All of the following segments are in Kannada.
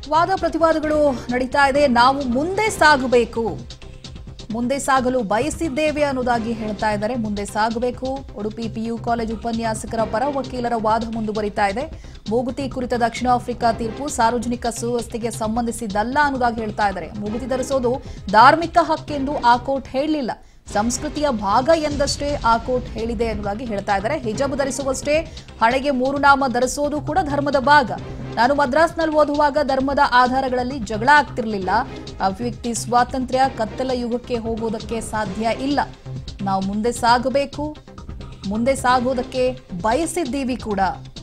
ವಾದ ಪ್ರತಿವಾದಗಳು ನಡೀತಾ ಇದೆ. ನಾವು ಮುಂದೆ ಸಾಗಬೇಕು, ಮುಂದೆ ಸಾಗಲು ಬಯಸಿದ್ದೇವೆ ಅನ್ನೋದಾಗಿ ಹೇಳ್ತಾ ಇದ್ದಾರೆ. ಮುಂದೆ ಸಾಗಬೇಕು. ಉಡುಪಿ ಪಿಯು ಕಾಲೇಜು ಉಪನ್ಯಾಸಕರ ಪರ ವಕೀಲರ ವಾದ ಮುಂದುವರಿತಾ ಇದೆ. ಮೂಗುತಿ ಕುರಿತ ದಕ್ಷಿಣ ಆಫ್ರಿಕಾ ತೀರ್ಪು ಸಾರ್ವಜನಿಕ ಸುವ್ಯವಸ್ಥೆಗೆ ಸಂಬಂಧಿಸಿದ್ದಲ್ಲ ಅನ್ನೋದಾಗಿ ಹೇಳ್ತಾ ಇದ್ದಾರೆ. ಮೂಗುತಿ ಧರಿಸೋದು ಧಾರ್ಮಿಕ ಹಕ್ಕೆಂದು ಆ ಕೋರ್ಟ್ ಹೇಳಲಿಲ್ಲ, ಸಂಸ್ಕೃತಿಯ ಭಾಗ ಎಂದಷ್ಟೇ ಆ ಕೋರ್ಟ್ ಹೇಳಿದೆ ಅನ್ನೋದಾಗಿ ಹೇಳ್ತಾ ಇದ್ದಾರೆ. ಹಿಜಾಬ್ ಧರಿಸುವಷ್ಟೇ, ಹಣೆಗೆ 3 ನಾಮ ಧರಿಸೋದು ಕೂಡ ಧರ್ಮದ ಭಾಗ. ನಾನು ಮದ್ರಾಸ್ನಲ್ಲಿ ಓದುವಾಗ ಧರ್ಮದ ಆಧಾರಗಳಲ್ಲಿ ಜಗಳ ಆಗ್ತಿರ್ಲಿಲ್ಲ. ಅಭಿವ್ಯಕ್ತಿ ಸ್ವಾತಂತ್ರ್ಯ ಕತ್ತಲ ಯುಗಕ್ಕೆ ಹೋಗೋದಕ್ಕೆ ಸಾಧ್ಯ ಇಲ್ಲ. ನಾವು ಮುಂದೆ ಸಾಗಬೇಕು, ಮುಂದೆ ಸಾಗೋದಕ್ಕೆ ಬಯಸಿದ್ದೀವಿ ಕೂಡ.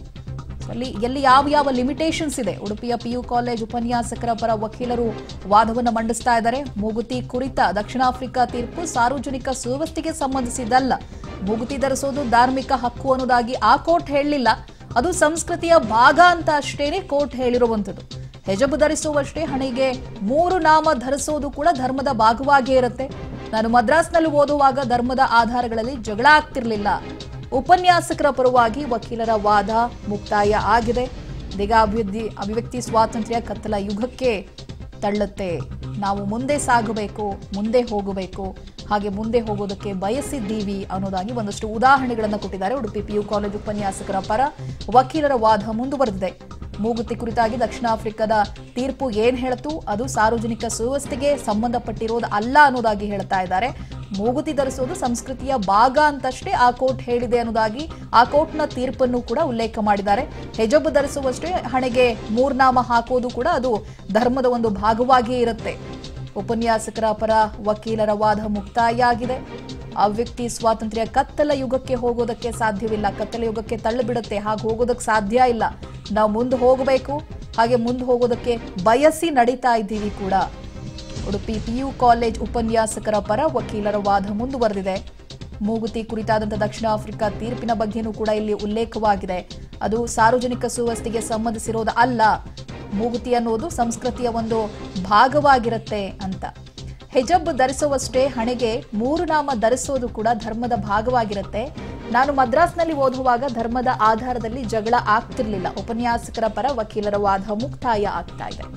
ಎಲ್ಲಿ ಯಾವ ಲಿಮಿಟೇಷನ್ಸ್ ಇದೆ? ಉಡುಪಿಯ ಪಿಯು ಕಾಲೇಜ್ ಉಪನ್ಯಾಸಕರ ಪರ ವಕೀಲರು ವಾದವನ್ನು ಮಂಡಿಸ್ತಾ ಇದ್ದಾರೆ. ಮೂಗುತಿ ಕುರಿತ ದಕ್ಷಿಣ ಆಫ್ರಿಕಾ ತೀರ್ಪು ಸಾರ್ವಜನಿಕ ಸುವ್ಯವಸ್ಥೆಗೆ ಸಂಬಂಧಿಸಿದ್ದಲ್ಲ, ಮೂಗುತಿ ಧರಿಸೋದು ಧಾರ್ಮಿಕ ಹಕ್ಕು ಅನ್ನೋದಾಗಿ ಆ ಕೋರ್ಟ್ ಹೇಳಲಿಲ್ಲ, ಅದು ಸಂಸ್ಕೃತಿಯ ಭಾಗ ಅಂತ ಅಷ್ಟೇನೆ ಕೋರ್ಟ್ ಹೇಳಿರುವಂಥದ್ದು. ಹಿಜಾಬ್ ಧರಿಸುವಷ್ಟೇ, ಹಣೆಗೆ 3 ನಾಮ ಧರಿಸೋದು ಕೂಡ ಧರ್ಮದ ಭಾಗವಾಗಿಯೇ ಇರುತ್ತೆ. ನಾನು ಮದ್ರಾಸ್ನಲ್ಲಿ ಓದುವಾಗ ಧರ್ಮದ ಆಧಾರಗಳಲ್ಲಿ ಜಗಳ ಆಗ್ತಿರ್ಲಿಲ್ಲ. ಉಪನ್ಯಾಸಕರ ಪರವಾಗಿ ವಕೀಲರ ವಾದ ಮುಕ್ತಾಯ ಆಗಿದೆ. ಇದೀಗ ಅಭಿವ್ಯಕ್ತಿ ಸ್ವಾತಂತ್ರ್ಯ ಕತ್ತಲ ಯುಗಕ್ಕೆ ತಳ್ಳುತ್ತೆ. ನಾವು ಮುಂದೆ ಸಾಗಬೇಕು, ಮುಂದೆ ಹೋಗಬೇಕು, ಹಾಗೆ ಮುಂದೆ ಹೋಗೋದಕ್ಕೆ ಬಯಸಿದ್ದೀವಿ ಅನ್ನೋದಾಗಿ ಒಂದಷ್ಟು ಉದಾಹರಣೆಗಳನ್ನು ಕೊಟ್ಟಿದ್ದಾರೆ. ಉಡುಪಿ ಪಿಯು ಕಾಲೇಜು ಉಪನ್ಯಾಸಕರ ಪರ ವಕೀಲರ ವಾದ ಮುಂದುವರೆದಿದೆ. ಮೂಗುತಿ ಕುರಿತಾಗಿ ದಕ್ಷಿಣ ಆಫ್ರಿಕಾದ ತೀರ್ಪು ಏನ್ ಹೇಳ್ತು, ಅದು ಸಾರ್ವಜನಿಕ ಸುವ್ಯವಸ್ಥೆಗೆ ಸಂಬಂಧಪಟ್ಟಿರೋದು ಅಲ್ಲ ಅನ್ನೋದಾಗಿ ಹೇಳ್ತಾ ಇದ್ದಾರೆ. ಮೂಗುತಿ ಧರಿಸೋದು ಸಂಸ್ಕೃತಿಯ ಭಾಗ ಅಂತಷ್ಟೇ ಆ ಕೋರ್ಟ್ ಹೇಳಿದೆ ಅನ್ನೋದಾಗಿ ಆ ಕೋರ್ಟ್ನ ತೀರ್ಪನ್ನು ಕೂಡ ಉಲ್ಲೇಖ ಮಾಡಿದ್ದಾರೆ. ಹಿಜಾಬ್ ಧರಿಸುವಷ್ಟೇ, ಹಣೆಗೆ 3 ನಾಮ ಹಾಕೋದು ಕೂಡ ಅದು ಧರ್ಮದ ಒಂದು ಭಾಗವಾಗಿಯೇ ಇರುತ್ತೆ. ಉಪನ್ಯಾಸಕರ ಪರ ವಕೀಲರ ವಾದ ಮುಕ್ತಾಯ ಆಗಿದೆ. ಅಭಿವ್ಯಕ್ತಿ ಸ್ವಾತಂತ್ರ್ಯ ಕತ್ತಲ ಯುಗಕ್ಕೆ ಹೋಗೋದಕ್ಕೆ ಸಾಧ್ಯವಿಲ್ಲ, ಕತ್ತಲ ಯುಗಕ್ಕೆ ತಳ್ಳಿಬಿಡುತ್ತೆ, ಹಾಗೆ ಹೋಗೋದಕ್ಕೆ ಸಾಧ್ಯ ಇಲ್ಲ. ನಾವು ಮುಂದೆ ಹೋಗಬೇಕು, ಹಾಗೆ ಮುಂದೆ ಹೋಗೋದಕ್ಕೆ ಬಯಸಿ ನಡೀತಾ ಇದ್ದೀವಿ ಕೂಡ. ಉಡುಪಿ ಪಿಯು ಕಾಲೇಜ್ ಉಪನ್ಯಾಸಕರ ಪರ ವಕೀಲರ ವಾದ ಮುಂದುವರೆದಿದೆ. ಮೂಗುತಿ ಕುರಿತಾದಂತಹ ದಕ್ಷಿಣ ಆಫ್ರಿಕಾ ತೀರ್ಪಿನ ಬಗ್ಗೆನೂ ಕೂಡ ಇಲ್ಲಿ ಉಲ್ಲೇಖವಾಗಿದೆ. ಅದು ಸಾರ್ವಜನಿಕ ಸುವ್ಯವಸ್ಥೆಗೆ ಸಂಬಂಧಿಸಿರೋದು ಅಲ್ಲ, ಮೂಗುತಿ ಅನ್ನೋದು ಸಂಸ್ಕೃತಿಯ ಒಂದು ಭಾಗವಾಗಿರುತ್ತೆ ಅಂತ. ಹಿಜಾಬ್ ಧರಿಸುವಷ್ಟೇ, ಹಣೆಗೆ 3 ನಾಮ ಧರಿಸೋದು ಕೂಡ ಧರ್ಮದ ಭಾಗವಾಗಿರುತ್ತೆ. ನಾನು ಮದ್ರಾಸ್ನಲ್ಲಿ ಓದುವಾಗ ಧರ್ಮದ ಆಧಾರದಲ್ಲಿ ಜಗಳ ಆಗ್ತಿರ್ಲಿಲ್ಲ. ಉಪನ್ಯಾಸಕರ ಪರ ವಕೀಲರ ವಾದ ಮುಕ್ತಾಯ ಆಗ್ತಾ ಇದೆ.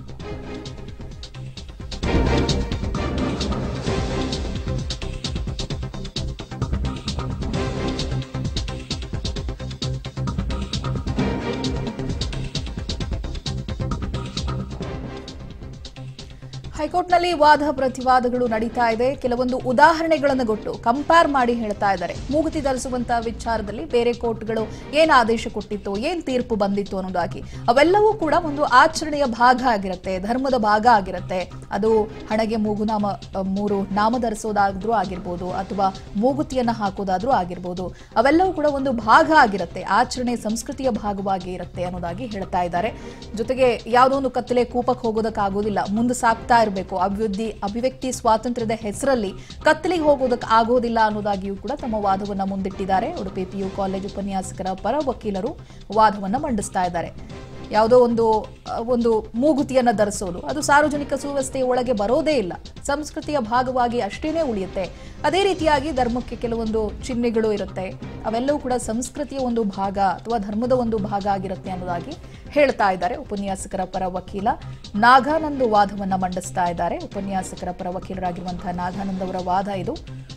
ಹೈಕೋರ್ಟ್ನಲ್ಲಿ ವಾದ ಪ್ರತಿವಾದಗಳು ನಡೀತಾ ಇದೆ. ಕೆಲವೊಂದು ಉದಾಹರಣೆಗಳನ್ನು ಕೊಟ್ಟು ಕಂಪೇರ್ ಮಾಡಿ ಹೇಳ್ತಾ ಇದ್ದಾರೆ. ಮೂಗುತಿ ಧರಿಸುವಂತಹ ವಿಚಾರದಲ್ಲಿ ಬೇರೆ ಕೋರ್ಟ್ಗಳು ಏನ್ ಆದೇಶ ಕೊಟ್ಟಿತ್ತು, ಏನ್ ತೀರ್ಪು ಬಂದಿತ್ತು ಅನ್ನೋದಾಗಿ, ಅವೆಲ್ಲವೂ ಕೂಡ ಒಂದು ಆಚರಣೆಯ ಭಾಗ ಆಗಿರುತ್ತೆ, ಧರ್ಮದ ಭಾಗ ಆಗಿರುತ್ತೆ. ಅದು ಹಣೆಗೆ 3 ನಾಮ ಧರಿಸೋದಾದ್ರೂ ಆಗಿರ್ಬೋದು, ಅಥವಾ ಮೂಗುತಿಯನ್ನ ಹಾಕೋದಾದ್ರೂ ಆಗಿರ್ಬೋದು, ಅವೆಲ್ಲವೂ ಕೂಡ ಒಂದು ಭಾಗ ಆಗಿರುತ್ತೆ, ಆಚರಣೆ ಸಂಸ್ಕೃತಿಯ ಭಾಗವಾಗಿ ಇರುತ್ತೆ ಅನ್ನೋದಾಗಿ ಹೇಳ್ತಾ ಇದ್ದಾರೆ. ಜೊತೆಗೆ ಯಾವುದೋ ಒಂದು ಕತ್ತಲೆ ಕೂಪಕ್ಕೆ ಹೋಗೋದಕ್ಕಾಗೋದಿಲ್ಲ, ಮುಂದೆ ಸಾಕ್ತಾ ಇರಬೇಕು. ಅಭಿವ್ಯಕ್ತಿ ಸ್ವಾತಂತ್ರ್ಯದ ಹೆಸರಲ್ಲಿ ಕತ್ತಲಿಗೆ ಹೋಗೋದಕ್ಕೆ ಆಗೋದಿಲ್ಲ ಅನ್ನೋದಾಗಿಯೂ ಕೂಡ ತಮ್ಮ ವಾದವನ್ನ ಮುಂದಿಟ್ಟಿದ್ದಾರೆ. ಉಡುಪಿ ಪಿಯು ಕಾಲೇಜು ಉಪನ್ಯಾಸಕರ ಪರ ವಕೀಲರು ವಾದವನ್ನ ಮಂಡಿಸ್ತಾ ಇದ್ದಾರೆ. ಯಾವುದೋ ಒಂದು ಮೂಗುತಿಯನ್ನ ಧರಿಸೋದು ಅದು ಸಾರ್ವಜನಿಕ ಸುವ್ಯವಸ್ಥೆಯ ಒಳಗೆ ಬರೋದೇ ಇಲ್ಲ, ಸಂಸ್ಕೃತಿಯ ಭಾಗವಾಗಿ ಅಷ್ಟೇನೆ ಉಳಿಯುತ್ತೆ. ಅದೇ ರೀತಿಯಾಗಿ ಧರ್ಮಕ್ಕೆ ಕೆಲವೊಂದು ಚಿಹ್ನೆಗಳು ಇರುತ್ತೆ, ಅವೆಲ್ಲವೂ ಕೂಡ ಸಂಸ್ಕೃತಿಯ ಒಂದು ಭಾಗ ಅಥವಾ ಧರ್ಮದ ಒಂದು ಭಾಗ ಆಗಿರುತ್ತೆ ಅನ್ನೋದಾಗಿ ಹೇಳ್ತಾ ಇದ್ದಾರೆ. ಉಪನ್ಯಾಸಕರ ಪರ ವಕೀಲ ನಾಗಾನಂದ್ ವಾದವನ್ನ ಮಂಡಿಸ್ತಾ ಇದ್ದಾರೆ. ಉಪನ್ಯಾಸಕರ ಪರ ವಕೀಲರಾಗಿರುವಂತಹ ನಾಗಾನಂದ್ ಅವರ ವಾದ ಇದು.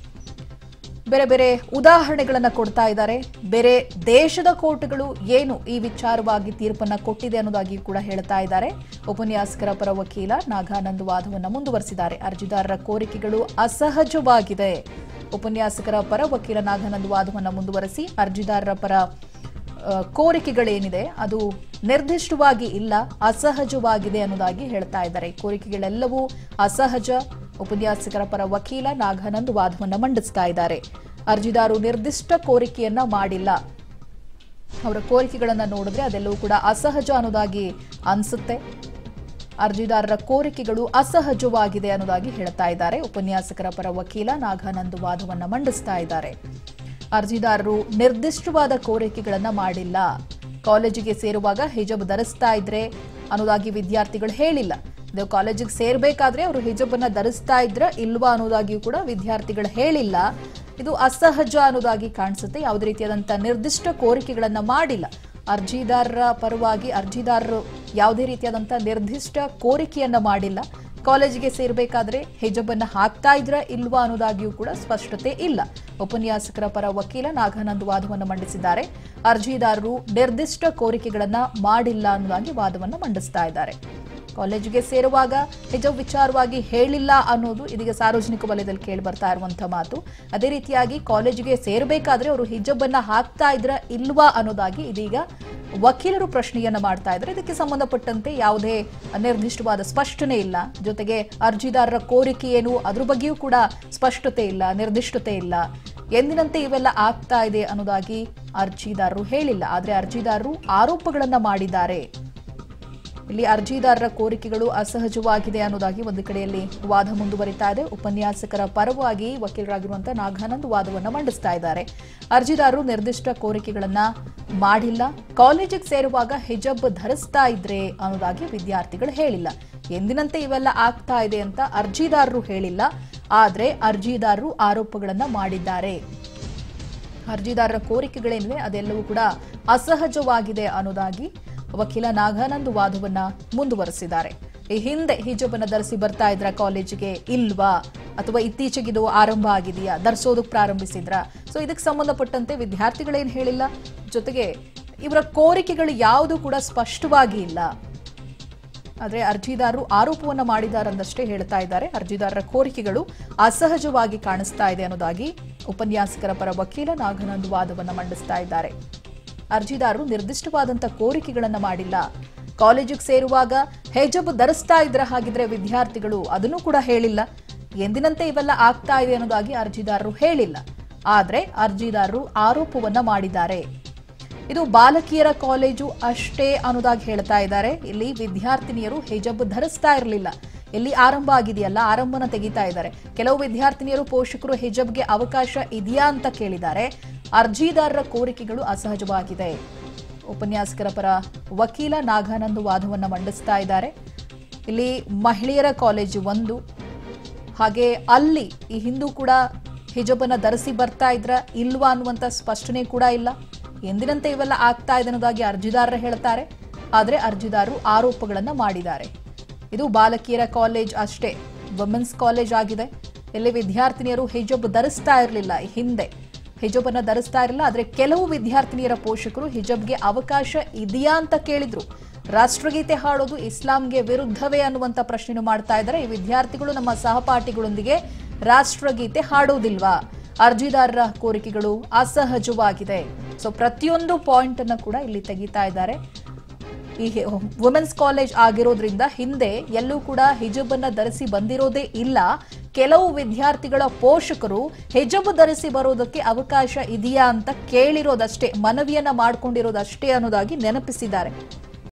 ಬೇರೆ ಬೇರೆ ಉದಾಹರಣೆಗಳನ್ನ ಕೊಡ್ತಾ ಇದ್ದಾರೆ. ಬೇರೆ ದೇಶದ ಕೋರ್ಟ್ಗಳು ಏನು ಈ ವಿಚಾರವಾಗಿ ತೀರ್ಪನ್ನ ಕೊಟ್ಟಿದೆ ಅನ್ನೋದಾಗಿ ಕೂಡ ಹೇಳ್ತಾ ಇದ್ದಾರೆ. ಉಪನ್ಯಾಸಕರ ಪರ ವಕೀಲ ನಾಗಾನಂದ್ ವಾದವನ್ನ ಮುಂದುವರೆಸಿದ್ದಾರೆ. ಅರ್ಜಿದಾರರ ಕೋರಿಕೆಗಳು ಅಸಹಜವಾಗಿದೆ. ಉಪನ್ಯಾಸಕರ ಪರ ವಕೀಲ ನಾಗಾನಂದ್ ವಾದವನ್ನ ಮುಂದುವರೆಸಿ ಅರ್ಜಿದಾರರ ಪರ ಕೋರಿಕೆಗಳೇನಿದೆ ಅದು ನಿರ್ದಿಷ್ಟವಾಗಿ ಇಲ್ಲ, ಅಸಹಜವಾಗಿದೆ ಅನ್ನೋದಾಗಿ ಹೇಳ್ತಾ ಇದ್ದಾರೆ. ಕೋರಿಕೆಗಳೆಲ್ಲವೂ ಅಸಹಜ. ಉಪನ್ಯಾಸಕರ ಪರ ವಕೀಲ ನಾಗಾನಂದ್ ವಾದವನ್ನ ಮಂಡಿಸ್ತಾ ಇದ್ದಾರೆ. ಅರ್ಜಿದಾರರು ನಿರ್ದಿಷ್ಟ ಕೋರಿಕೆಯನ್ನ ಮಾಡಿಲ್ಲ, ಅವರ ಕೋರಿಕೆಗಳನ್ನ ನೋಡಿದ್ರೆ ಅದೆಲ್ಲವೂ ಕೂಡ ಅಸಹಜ ಅನ್ನೋದಾಗಿ ಅನ್ಸುತ್ತೆ. ಅರ್ಜಿದಾರರ ಕೋರಿಕೆಗಳು ಅಸಹಜವಾಗಿದೆ ಅನ್ನೋದಾಗಿ ಹೇಳ್ತಾ ಇದ್ದಾರೆ. ಉಪನ್ಯಾಸಕರ ಪರ ವಕೀಲ ನಾಗಾನಂದ್ ವಾದವನ್ನ ಮಂಡಿಸ್ತಾ ಇದ್ದಾರೆ. ಅರ್ಜಿದಾರರು ನಿರ್ದಿಷ್ಟವಾದ ಕೋರಿಕೆಗಳನ್ನ ಮಾಡಿಲ್ಲ. ಕಾಲೇಜಿಗೆ ಸೇರುವಾಗ ಹಿಜಾಬ್ ಧರಿಸ್ತಾ ಇದ್ರೆ ಅನ್ನೋದಾಗಿ ವಿದ್ಯಾರ್ಥಿಗಳು ಹೇಳಿಲ್ಲ. ಕಾಲೇಜಿಗೆ ಸೇರ್ಬೇಕಾದ್ರೆ ಅವರು ಹಿಜಾಬ್ ಅನ್ನ ಧರಿಸ್ತಾ ಇದ್ರ ಇಲ್ವಾ ಅನ್ನೋದಾಗಿಯೂ ಕೂಡ ವಿದ್ಯಾರ್ಥಿಗಳು ಹೇಳಿಲ್ಲ. ಇದು ಅಸಹಜ ಅನ್ನೋದಾಗಿ ಕಾಣಿಸುತ್ತೆ. ಯಾವುದೇ ರೀತಿಯಾದಂತಹ ನಿರ್ದಿಷ್ಟ ಕೋರಿಕೆಗಳನ್ನ ಮಾಡಿಲ್ಲ. ಅರ್ಜಿದಾರರ ಪರವಾಗಿ ಅರ್ಜಿದಾರರು ಯಾವುದೇ ರೀತಿಯಾದಂಥ ನಿರ್ದಿಷ್ಟ ಕೋರಿಕೆಯನ್ನ ಮಾಡಿಲ್ಲ. ಕಾಲೇಜಿಗೆ ಸೇರಬೇಕಾದ್ರೆ ಹಿಜಾಬ್ ಅನ್ನ ಹಾಕ್ತಾ ಇದ್ರ ಇಲ್ವಾ ಅನ್ನೋದಾಗಿಯೂ ಕೂಡ ಸ್ಪಷ್ಟತೆ ಇಲ್ಲ. ಉಪನ್ಯಾಸಕರ ಪರ ವಕೀಲ ನಾಗಾನಂದ್ ವಾದವನ್ನು ಮಂಡಿಸಿದ್ದಾರೆ. ಅರ್ಜಿದಾರರು ನಿರ್ದಿಷ್ಟ ಕೋರಿಕೆಗಳನ್ನ ಮಾಡಿಲ್ಲ ಅನ್ನೋದಾಗಿ ವಾದವನ್ನು ಮಂಡಿಸ್ತಾ ಇದ್ದಾರೆ. ಕಾಲೇಜಿಗೆ ಸೇರುವಾಗ ಹಿಜಾಬ್ ವಿಚಾರವಾಗಿ ಹೇಳಿಲ್ಲ ಅನ್ನೋದು ಇದೀಗ ಸಾರ್ವಜನಿಕ ವಲಯದಲ್ಲಿ ಕೇಳಿ ಬರ್ತಾ ಇರುವಂತಹ ಮಾತು. ಅದೇ ರೀತಿಯಾಗಿ ಕಾಲೇಜಿಗೆ ಸೇರಬೇಕಾದ್ರೆ ಅವರು ಹಿಜಾಬ್ ಅನ್ನ ಹಾಕ್ತಾ ಇದ್ರ ಇಲ್ವಾ ಅನ್ನೋದಾಗಿ ಇದೀಗ ವಕೀಲರು ಪ್ರಶ್ನೆಯನ್ನ ಮಾಡ್ತಾ ಇದ್ದಾರೆ. ಇದಕ್ಕೆ ಸಂಬಂಧಪಟ್ಟಂತೆ ಯಾವುದೇ ನಿರ್ದಿಷ್ಟವಾದ ಸ್ಪಷ್ಟನೆ ಇಲ್ಲ. ಜೊತೆಗೆ ಅರ್ಜಿದಾರರ ಕೋರಿಕೆ ಏನು ಅದ್ರ ಬಗ್ಗೆಯೂ ಕೂಡ ಸ್ಪಷ್ಟತೆ ಇಲ್ಲ, ನಿರ್ದಿಷ್ಟತೆ ಇಲ್ಲ. ಎಂದಿನಂತೆ ಇವೆಲ್ಲ ಆಗ್ತಾ ಇದೆ ಅನ್ನೋದಾಗಿ ಅರ್ಜಿದಾರರು ಹೇಳಿಲ್ಲ. ಆದ್ರೆ ಅರ್ಜಿದಾರರು ಆರೋಪಗಳನ್ನ ಮಾಡಿದ್ದಾರೆ. ಇಲ್ಲಿ ಅರ್ಜಿದಾರರ ಕೋರಿಕೆಗಳು ಅಸಹಜವಾಗಿದೆ ಅನ್ನೋದಾಗಿ ಒಂದು ಕಡೆಯಲ್ಲಿ ವಾದ ಮುಂದುವರಿತಾ ಇದೆ. ಉಪನ್ಯಾಸಕರ ಪರವಾಗಿ ವಕೀಲರಾಗಿರುವಂತಹ ನಾಗಾನಂದ್ ವಾದವನ್ನ ಮಂಡಿಸ್ತಾ ಇದ್ದಾರೆ. ಅರ್ಜಿದಾರರು ನಿರ್ದಿಷ್ಟ ಕೋರಿಕೆಗಳನ್ನ ಮಾಡಿಲ್ಲ. ಕಾಲೇಜಿಗೆ ಸೇರುವಾಗ ಹಿಜಾಬ್ ಧರಿಸ್ತಾ ಇದ್ರೆ ಅನ್ನೋದಾಗಿ ವಿದ್ಯಾರ್ಥಿಗಳು ಹೇಳಿಲ್ಲ. ಎಂದಿನಂತೆ ಇವೆಲ್ಲ ಆಗ್ತಾ ಇದೆ ಅಂತ ಅರ್ಜಿದಾರರು ಹೇಳಿಲ್ಲ. ಆದ್ರೆ ಅರ್ಜಿದಾರರು ಆರೋಪಗಳನ್ನ ಮಾಡಿದ್ದಾರೆ. ಅರ್ಜಿದಾರರ ಕೋರಿಕೆಗಳೇನಿವೆ ಅದೆಲ್ಲವೂ ಕೂಡ ಅಸಹಜವಾಗಿದೆ ಅನ್ನೋದಾಗಿ ವಕೀಲ ನಾಗಾನಂದ್ ವಾದವನ್ನ ಮುಂದುವರೆಸಿದ್ದಾರೆ. ಈ ಹಿಂದೆ ಹಿಜಾಬ್ ಅನ್ನ ಧರಿಸಿ ಬರ್ತಾ ಇದ್ರ ಕಾಲೇಜಿಗೆ ಇಲ್ವಾ, ಅಥವಾ ಇತ್ತೀಚೆಗಿದು ಆರಂಭ ಆಗಿದೆಯಾ, ಧರಿಸೋದಕ್ಕೆ ಪ್ರಾರಂಭಿಸಿದ್ರ? ಸೊ ಇದಕ್ಕೆ ಸಂಬಂಧಪಟ್ಟಂತೆ ವಿದ್ಯಾರ್ಥಿಗಳೇನು ಹೇಳಿಲ್ಲ. ಜೊತೆಗೆ ಇವರ ಕೋರಿಕೆಗಳು ಯಾವುದು ಕೂಡ ಸ್ಪಷ್ಟವಾಗಿ ಇಲ್ಲ. ಆದ್ರೆ ಅರ್ಜಿದಾರರು ಆರೋಪವನ್ನ ಮಾಡಿದಾರಂದಷ್ಟೇ ಹೇಳ್ತಾ ಇದ್ದಾರೆ. ಅರ್ಜಿದಾರರ ಕೋರಿಕೆಗಳು ಅಸಹಜವಾಗಿ ಕಾಣಿಸ್ತಾ ಇದೆ ಅನ್ನೋದಾಗಿ ಉಪನ್ಯಾಸಕರ ಪರ ವಕೀಲ ನಾಗಾನಂದ್ ವಾದವನ್ನ ಮಂಡಿಸ್ತಾ ಇದ್ದಾರೆ. ಅರ್ಜಿದಾರರು ನಿರ್ದಿಷ್ಟವಾದಂಥ ಕೋರಿಕೆಗಳನ್ನ ಮಾಡಿಲ್ಲ. ಕಾಲೇಜಿಗೆ ಸೇರುವಾಗ ಹಿಜಾಬ್ ಧರಿಸ್ತಾ ಇದ್ರ ಹಾಗಿದ್ರೆ ವಿದ್ಯಾರ್ಥಿಗಳು ಅದನ್ನು ಕೂಡ ಹೇಳಿಲ್ಲ. ಎಂದಿನಂತೆ ಇವೆಲ್ಲ ಆಗ್ತಾ ಇದೆ ಅನ್ನೋದಾಗಿ ಅರ್ಜಿದಾರರು ಹೇಳಿಲ್ಲ. ಆದ್ರೆ ಅರ್ಜಿದಾರರು ಆರೋಪವನ್ನ ಮಾಡಿದ್ದಾರೆ. ಇದು ಬಾಲಕಿಯರ ಕಾಲೇಜು ಅಷ್ಟೇ ಅನ್ನೋದಾಗಿ ಹೇಳ್ತಾ ಇದ್ದಾರೆ. ಇಲ್ಲಿ ವಿದ್ಯಾರ್ಥಿನಿಯರು ಹಿಜಾಬ್ ಧರಿಸ್ತಾ ಇರಲಿಲ್ಲ. ಇಲ್ಲಿ ಆರಂಭ ಆಗಿದೆಯಲ್ಲ, ಆರಂಭನ ತೆಗಿತಾ ಇದ್ದಾರೆ. ಕೆಲವು ವಿದ್ಯಾರ್ಥಿನಿಯರು ಪೋಷಕರು ಹಿಜಾಬ್ಗೆ ಅವಕಾಶ ಇದೆಯಾ ಅಂತ ಕೇಳಿದ್ದಾರೆ. ಅರ್ಜಿದಾರರ ಕೋರಿಕೆಗಳು ಅಸಹಜವಾಗಿದೆ. ಉಪನ್ಯಾಸಕರ ಪರ ವಕೀಲ ನಾಗಾನಂದ್ ವಾದವನ್ನ ಮಂಡಿಸ್ತಾ ಇದ್ದಾರೆ. ಇಲ್ಲಿ ಮಹಿಳೆಯರ ಕಾಲೇಜು ಒಂದು, ಹಾಗೆ ಅಲ್ಲಿ ಈ ಹಿಂದೂ ಕೂಡ ಹಿಜಾಬ್ ಅನ್ನ ಧರಿಸಿ ಬರ್ತಾ ಇದ್ರ ಇಲ್ವಾ ಅನ್ನುವಂತ ಸ್ಪಷ್ಟನೆ ಕೂಡ ಇಲ್ಲ. ಎಂದಿನಂತೆ ಇವೆಲ್ಲ ಆಗ್ತಾ ಇದೆ ಅನ್ನೋದಾಗಿ ಅರ್ಜಿದಾರರು ಹೇಳ್ತಾರೆ. ಆದ್ರೆ ಅರ್ಜಿದಾರರು ಆರೋಪಗಳನ್ನ ಮಾಡಿದ್ದಾರೆ. ಇದು ಬಾಲಕಿಯರ ಕಾಲೇಜ್ ಅಷ್ಟೇ, ವುಮೆನ್ಸ್ ಕಾಲೇಜ್ ಆಗಿದೆ. ಇಲ್ಲಿ ವಿದ್ಯಾರ್ಥಿನಿಯರು ಹಿಜಾಬ್ ಧರಿಸ್ತಾ ಇರಲಿಲ್ಲ. ಹಿಂದೆ ಹಿಜಾಬ್ ಅನ್ನ ಧರಿಸ್ತಾ ಇರಲಿಲ್ಲ. ಆದ್ರೆ ಕೆಲವು ವಿದ್ಯಾರ್ಥಿನಿಯರ ಪೋಷಕರು ಹಿಜಾಬ್ಗೆ ಅವಕಾಶ ಇದೆಯಾ ಅಂತ ಕೇಳಿದ್ರು. ರಾಷ್ಟ್ರಗೀತೆ ಹಾಡೋದು ಇಸ್ಲಾಂಗೆ ವಿರುದ್ಧವೇ ಅನ್ನುವಂತ ಪ್ರಶ್ನೆ ಮಾಡ್ತಾ ಇದ್ದಾರೆ. ಈ ವಿದ್ಯಾರ್ಥಿಗಳು ನಮ್ಮ ಸಹಪಾಠಿಗಳೊಂದಿಗೆ ರಾಷ್ಟ್ರಗೀತೆ ಹಾಡೋದಿಲ್ವಾ? ಅರ್ಜಿದಾರರ ಕೋರಿಕೆಗಳು ಅಸಹಜವಾಗಿದೆ. ಸೊ ಪ್ರತಿಯೊಂದು ಪಾಯಿಂಟ್ ಅನ್ನ ಕೂಡ ಇಲ್ಲಿ ತೆಗಿತಾ ಇದ್ದಾರೆ. ಈ ವುಮೆನ್ಸ್ ಕಾಲೇಜ್ ಆಗಿರೋದ್ರಿಂದ ಹಿಂದೆ ಎಲ್ಲೂ ಕೂಡ ಹಿಜಾಬ್ ಅನ್ನ ಧರಿಸಿ ಬಂದಿರೋದೇ ಇಲ್ಲ. ಕೆಲವು ವಿದ್ಯಾರ್ಥಿಗಳ ಪೋಷಕರು ಹಿಜಾಬ್ ಧರಿಸಿ ಬರೋದಕ್ಕೆ ಅವಕಾಶ ಇದೆಯಾ ಅಂತ ಕೇಳಿರೋದಷ್ಟೇ, ಮನವಿಯನ್ನ ಮಾಡ್ಕೊಂಡಿರೋದಷ್ಟೇ ಅನ್ನೋದಾಗಿ ನೆನಪಿಸಿದ್ದಾರೆ.